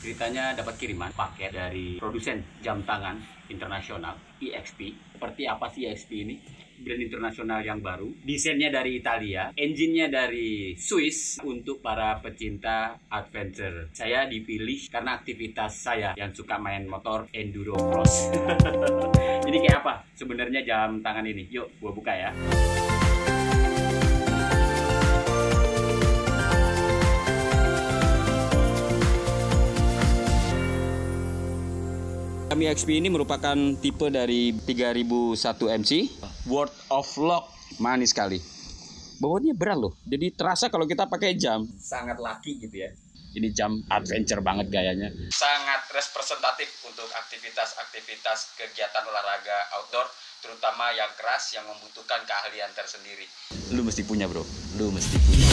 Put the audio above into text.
Ceritanya dapat kiriman paket dari produsen jam tangan internasional EXP. Seperti apa sih EXP ini? Brand internasional yang baru, desainnya dari Italia, engine-nya dari Swiss untuk para pecinta adventure. Saya dipilih karena aktivitas saya yang suka main motor enduro cross. Jadi kayak apa sebenarnya jam tangan ini? Yuk, gua buka ya. EXP ini merupakan tipe dari 3001 MC World of Lock. Manis sekali. Bawahnya berat loh. Jadi terasa kalau kita pakai jam. Sangat laki gitu ya. Ini jam adventure banget gayanya. Sangat representatif untuk aktivitas-aktivitas kegiatan olahraga outdoor, terutama yang keras yang membutuhkan keahlian tersendiri. Lu mesti punya, bro. Lu mesti punya.